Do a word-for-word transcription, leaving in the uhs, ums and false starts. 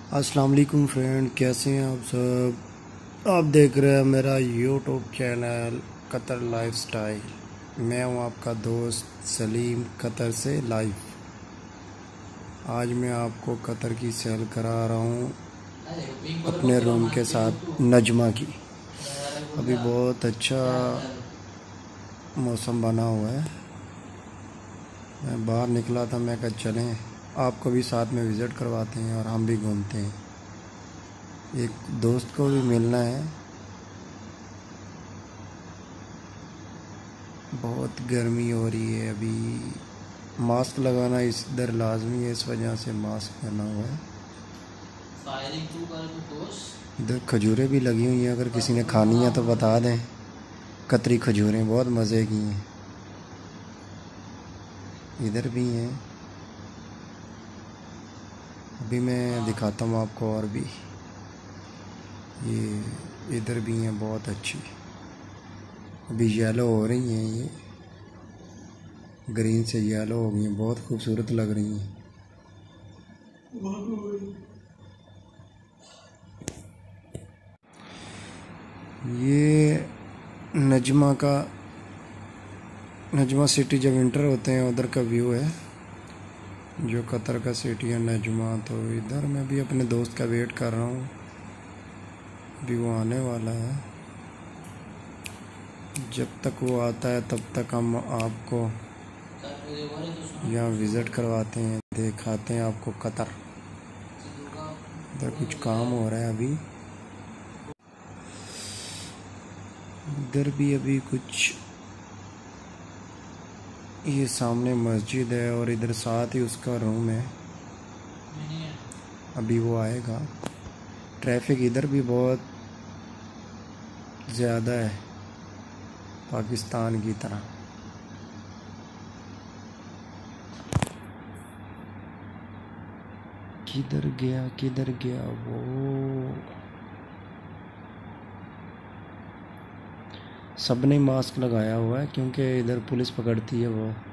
अस्सलाम वालेकुम फ्रेंड, कैसे हैं आप सब। आप देख रहे हैं मेरा यूट्यूब चैनल कतर लाइफस्टाइल। मैं हूं आपका दोस्त सलीम, कतर से लाइव। आज मैं आपको कतर की सैर करा रहा हूं अपने रूम के साथ नजमा की। अभी बहुत अच्छा मौसम बना हुआ है। मैं बाहर निकला था, मैं कहा चलें आपको भी साथ में विज़िट करवाते हैं और हम भी घूमते हैं। एक दोस्त को भी मिलना है। बहुत गर्मी हो रही है अभी। मास्क लगाना इस इधर लाजमी है, इस वजह से मास्क पहना हुआ है। इधर खजूरें भी लगी हुई हैं, अगर किसी ने खानी है तो बता दें। कतरी खजूरें बहुत मज़े की हैं। इधर भी हैं, अभी मैं दिखाता हूँ आपको। और भी ये इधर भी हैं, बहुत अच्छी। अभी येलो हो रही हैं, ये ग्रीन से येलो हो गई हैं, बहुत खूबसूरत लग रही हैं। ये नजमा का नजमा सिटी जब इंटर होते हैं उधर का व्यू है, जो कतर का सिटी है नजमा। तो इधर मैं भी अपने दोस्त का वेट कर रहा हूँ, अभी वो आने वाला है। जब तक वो आता है तब तक हम आपको यहाँ विज़िट करवाते हैं, दिखाते हैं आपको कतर। इधर कुछ काम हो रहा है अभी। इधर भी अभी कुछ, ये सामने मस्जिद है और इधर साथ ही उसका रूम है। अभी वो आएगा। ट्रैफिक इधर भी बहुत ज़्यादा है, पाकिस्तान की तरह। किधर गया किधर गया वो। सबने मास्क लगाया हुआ है क्योंकि इधर पुलिस पकड़ती है वो।